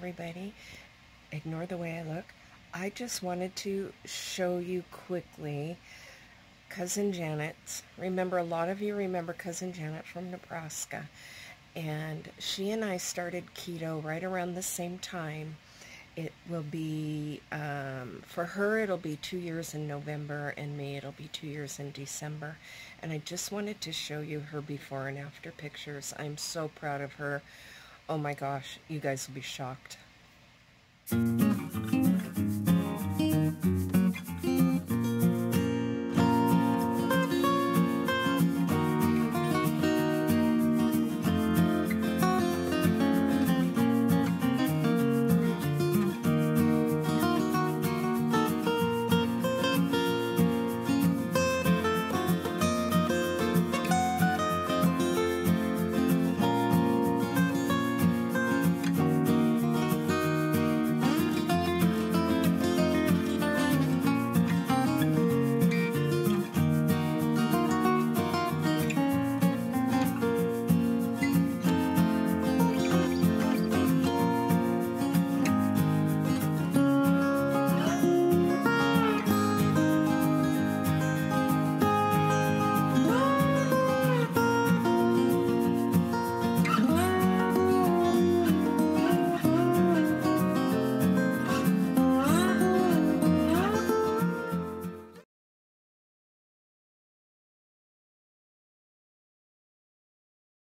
everybody. Ignore the way I look. I just wanted to show you quickly Cousin Janet's. Remember, a lot of you remember Cousin Janet from Nebraska. And she and I started keto right around the same time. It will be, for her, it'll be 2 years in November, and me, it'll be 2 years in December. And I just wanted to show you her before and after pictures. I'm so proud of her. Oh my gosh, you guys will be shocked.